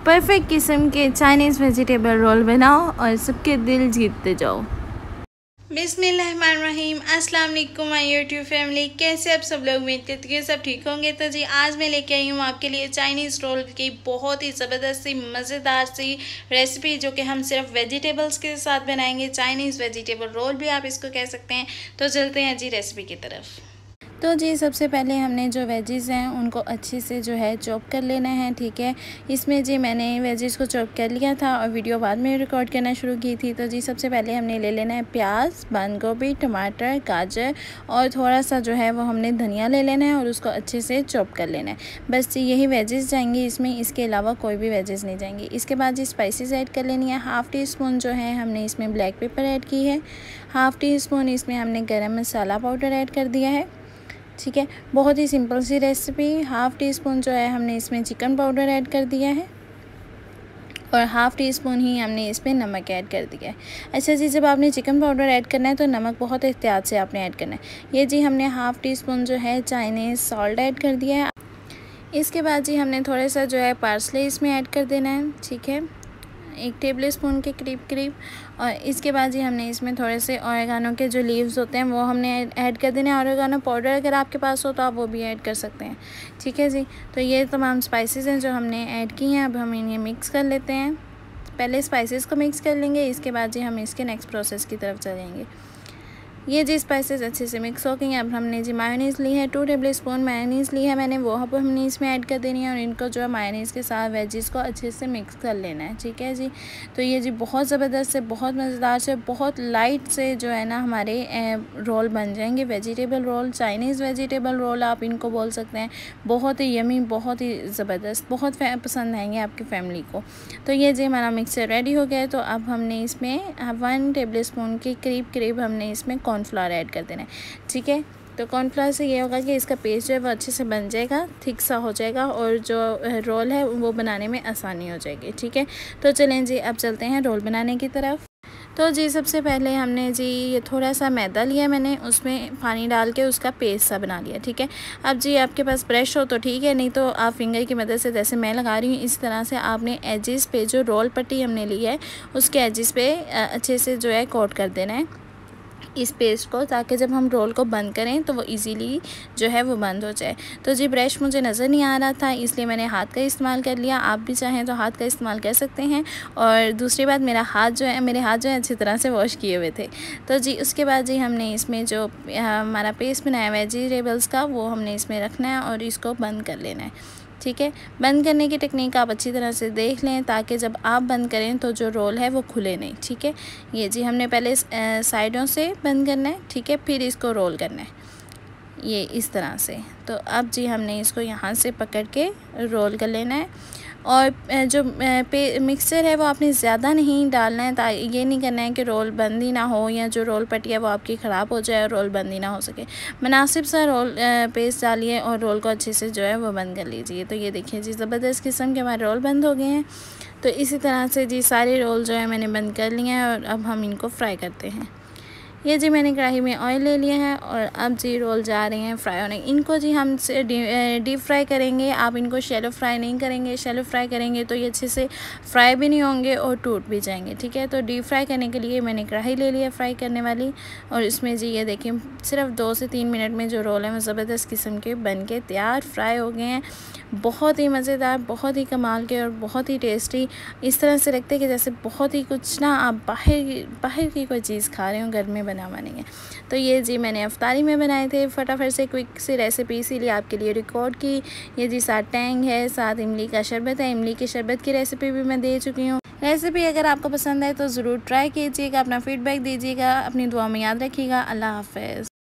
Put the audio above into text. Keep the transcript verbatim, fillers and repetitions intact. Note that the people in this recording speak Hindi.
परफेक्ट किस्म के चाइनीज़ वेजिटेबल रोल बनाओ और सबके दिल जीतते जाओ। बिस्मिल्लाहिर्रहमानिर्रहीम। अस्सलाम वालेकुम माय यूट्यूब फैमिली, कैसे आप सब लोग? उम्मीद करती हैं सब ठीक होंगे। तो जी आज मैं लेके आई हूँ आपके लिए चाइनीज़ रोल की बहुत ही ज़बरदस्त सी मज़ेदार सी रेसिपी, जो कि हम सिर्फ वेजिटेबल्स के साथ बनाएंगे। चाइनीज़ वेजिटेबल रोल भी आप इसको कह सकते हैं। तो चलते हैं जी रेसिपी की तरफ। तो जी सबसे पहले हमने जो वेजिज़ हैं उनको अच्छे से जो है चॉप कर लेना है, ठीक है। इसमें जी मैंने वेजिज़ को चॉप कर लिया था और वीडियो बाद में रिकॉर्ड करना शुरू की थी। तो जी सबसे पहले हमने ले लेना है प्याज, बंद गोभी, टमाटर, गाजर और थोड़ा सा जो है वो हमने धनिया ले लेना है और उसको अच्छे से चॉप कर लेना है। बस जी यही वेजिज़ जाएंगी इसमें, इसके अलावा कोई भी वेजिज़ नहीं जाएंगी। इसके बाद जी स्पाइसेस ऐड कर लेनी है। हाफ़ टी स्पून जो है हमने इसमें ब्लैक पेपर ऐड की है, हाफ़ टी स्पून इसमें हमने गरम मसाला पाउडर ऐड कर दिया है, ठीक है। बहुत ही सिंपल सी रेसिपी। हाफ़ टी स्पून जो है हमने इसमें चिकन पाउडर ऐड कर दिया है और हाफ़ टी स्पून ही हमने इसमें नमक ऐड कर दिया है। अच्छा जी, जब आपने चिकन पाउडर ऐड करना है तो नमक बहुत एहतियात से आपने ऐड करना है। ये जी हमने हाफ़ टी स्पून जो है चाइनीज़ सॉल्ट ऐड कर दिया है। इसके बाद जी हमने थोड़ा सा जो है पार्सले इसमें ऐड कर देना है, ठीक है, एक टेबल स्पून के करीब करीब। और इसके बाद जी हमने इसमें थोड़े से ओरेगानो के जो लीव्स होते हैं वो हमने ऐड कर देने हैं। ओरेगानो पाउडर अगर आपके पास हो तो आप वो भी ऐड कर सकते हैं, ठीक है जी। तो ये तमाम स्पाइसेस हैं जो हमने ऐड की हैं। अब हम इन्हें मिक्स कर लेते हैं। पहले स्पाइसेस को मिक्स कर लेंगे, इसके बाद जी हम इसके नेक्स्ट प्रोसेस की तरफ चलेंगे। ये जी स्पाइसेस अच्छे से मिक्स हो गई हैं। अब हमने जी मायोनीज़ ली है, टू टेबल स्पून मायोनीज़ ली है मैंने, वो अब हमने इसमें ऐड कर देनी है और इनको जो है मायोनीज़ के साथ वेजिज़ को अच्छे से मिक्स कर लेना है, ठीक है जी। तो ये जी बहुत ज़बरदस्त से, बहुत मज़ेदार से, बहुत लाइट से जो है ना हमारे रोल बन जाएंगे। Vegetable roll, Chinese vegetable roll आप इनको बोल सकते हैं। बहुत ही यमी, बहुत ही ज़बरदस्त, बहुत पसंद आएंगे आपकी फैमिली को। तो ये जी हमारा मिक्सचर रेडी हो गया है। तो अब हमने इसमें वन टेबल स्पून के करीब करीब हमने इसमें कॉर्नफ्लावर ऐड कर देना है, ठीक है। तो कॉर्नफ्लावर से ये होगा कि इसका पेस्ट जो है वो अच्छे से बन जाएगा, थिक सा हो जाएगा और जो रोल है वो बनाने में आसानी हो जाएगी, ठीक है। तो चलें जी अब चलते हैं रोल बनाने की तरफ। तो जी सबसे पहले हमने जी ये थोड़ा सा मैदा लिया मैंने, उसमें पानी डाल के उसका पेस्ट सा बना लिया, ठीक है। अब जी आपके पास ब्रश हो तो ठीक है, नहीं तो आप फिंगर की मदद से, जैसे मैं लगा रही हूँ इस तरह से आपने एजिस पे, जो रोल पट्टी हमने ली है उसके एजिस पे अच्छे से जो है कोट कर देना है इस पेस्ट को, ताकि जब हम रोल को बंद करें तो वो इजीली जो है वो बंद हो जाए। तो जी ब्रश मुझे नज़र नहीं आ रहा था इसलिए मैंने हाथ का इस्तेमाल कर लिया। आप भी चाहें तो हाथ का इस्तेमाल कर सकते हैं। और दूसरी बात, मेरा हाथ जो है मेरे हाथ जो है अच्छी तरह से वॉश किए हुए थे। तो जी उसके बाद जी हमने इसमें जो हमारा पेस्ट बनाया वेजिटेबल्स का वो हमने इसमें रखना है और इसको बंद कर लेना है, ठीक है। बंद करने की टेक्निक आप अच्छी तरह से देख लें ताकि जब आप बंद करें तो जो रोल है वो खुले नहीं, ठीक है। ये जी हमने पहले साइडों से बंद करना है, ठीक है, फिर इसको रोल करना है ये इस तरह से। तो अब जी हमने इसको यहाँ से पकड़ के रोल कर लेना है। और जो पे मिक्सचर है वो आपने ज़्यादा नहीं डालना है, ताकि ये नहीं करना है कि रोल बंद ही ना हो या जो रोल पट्टी है वो आपकी ख़राब हो जाए और रोल बंद ही ना हो सके। मुनासिब सा रोल पेस्ट डालिए और रोल को अच्छे से जो है वो बंद कर लीजिए। तो ये देखिए जी ज़बरदस्त किस्म के हमारे रोल बंद हो गए हैं। तो इसी तरह से जी सारे रोल जो है मैंने बंद कर लिए हैं और अब हम इनको फ्राई करते हैं। ये जी मैंने कढ़ाई में ऑयल ले लिया है और अब जी रोल जा रहे हैं फ्राई होने। इनको जी हम डीप फ्राई करेंगे, आप इनको शैलो फ्राई नहीं करेंगे। शैलो फ्राई करेंगे तो ये अच्छे से फ्राई भी नहीं होंगे और टूट भी जाएंगे, ठीक है। तो डीप फ्राई करने के लिए मैंने कढ़ाई ले लिया फ्राई करने वाली और इसमें जी ये देखिए सिर्फ दो से तीन मिनट में जो रोल है वो ज़बरदस्त किस्म के बन के तैयार फ्राई हो गए हैं। बहुत ही मज़ेदार, बहुत ही कमाल के और बहुत ही टेस्टी। इस तरह से लगते हैं कि जैसे बहुत ही कुछ ना आप बाहर बाहर की कोई चीज़ खा रहे हो, घर में बना हुआ नहीं है। तो ये जी मैंने अफ्तारी में बनाए थे फटाफट से, क्विक सी रेसिपी, इसीलिए आपके लिए रिकॉर्ड की। ये जी साथ टैंग है, साथ इमली का शरबत है। इमली के शरबत की रेसिपी भी मैं दे चुकी हूँ। रेसिपी अगर आपको पसंद आए तो ज़रूर ट्राई कीजिएगा, अपना फीडबैक दीजिएगा, अपनी दुआ में याद रखिएगा। अल्लाह हाफ़िज़।